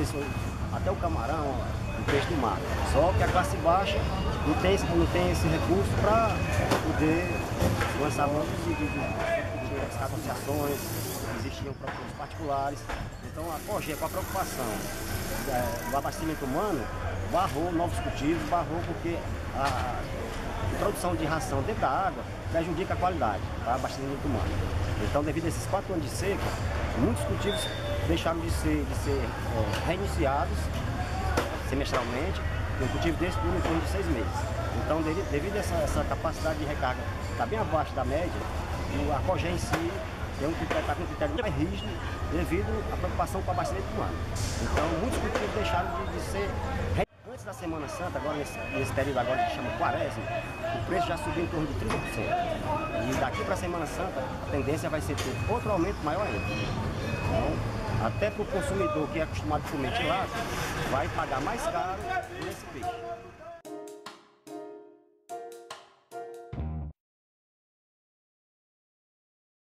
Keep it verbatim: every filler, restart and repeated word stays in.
nesse, até o camarão, o peixe do mar. Só que a classe baixa não tem, não tem esse recurso para poder lançar muitos de, de, de, de associações, existiam produtores particulares. Então a COGEA, com a preocupação é, do abastecimento humano, barrou novos cultivos, barrou porque a produção de ração dentro da água prejudica a qualidade do abastecimento humano. Então, devido a esses quatro anos de seca, muitos cultivos deixaram de ser, de ser é, reiniciados semestralmente. Um cultivo desse dura em torno de seis meses. Então, devido, devido a essa, essa capacidade de recarga está bem abaixo da média, a COGEA em si tem um critério, tá com um critério mais rígido devido à preocupação com o abastecimento humano. Então, muitos cultivos deixaram de, de ser reiniciados. Antes da Semana Santa, agora nesse, nesse período agora que chama Quaresma, o preço já subiu em torno de trinta por cento. E daqui para a Semana Santa, a tendência vai ser ter outro aumento maior ainda. Então, até para o consumidor que é acostumado a comer tilápia, vai pagar mais caro por esse peixe.